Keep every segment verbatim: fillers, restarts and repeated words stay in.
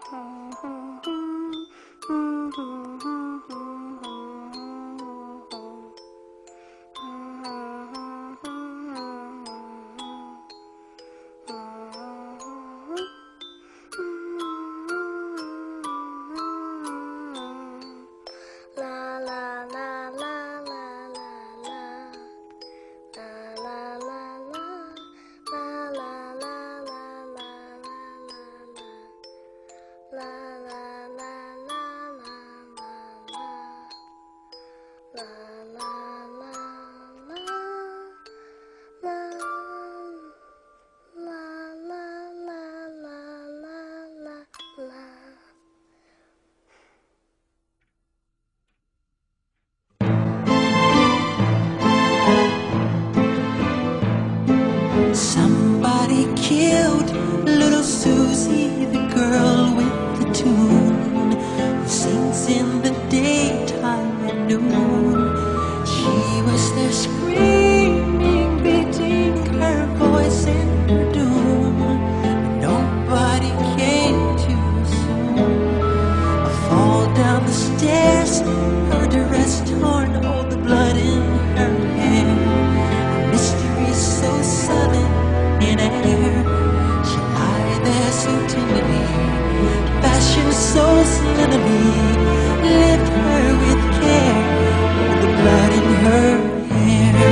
Somebody killed little Susie, the girl with the tune, who sings in the daytime at noon. She was there screaming, beating her voice in her doom, but nobody came too soon. A fall down the stairs, her dress torn, all the blood in her hair. A mystery so sudden in air, she lied there so tenderly, fashioned so slenderly, lift her with care, all the blood in her hair.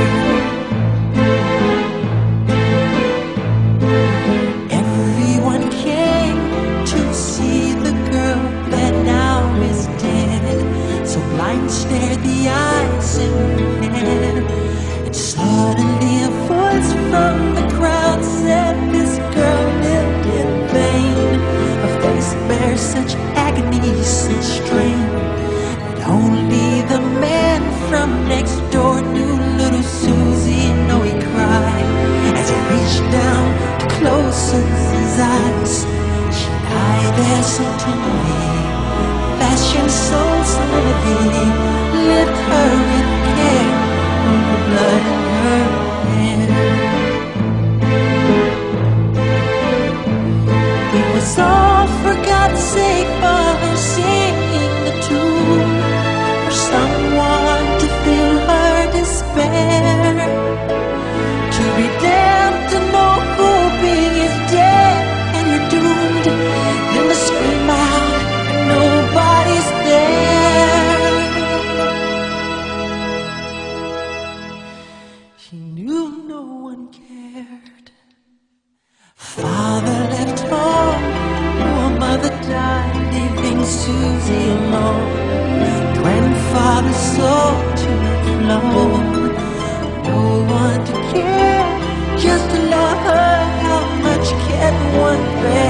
Everyone came to see the girl that now is dead, so blind stared the eyes in her head, and suddenly a voice from the crowd said, "This girl lived in vain. Her face bears such agony, such strain, that only the man from next door knew little Susie." No, he cried as he reached down to close Susie's eyes. She lied there so tenderly, fashioned so slenderly, lift her with care, all the blood in her hair. It was all for God's sake, for her singing the tune, for someone to feel her despair, to be damned to know who being is dead and you're doomed, then to scream out and nobody's there. She knew no one cared. Father left home, poor mother died, leaving Susie alone. Grandfather sold to the floor, no one to care, just to love her. How much can one bear?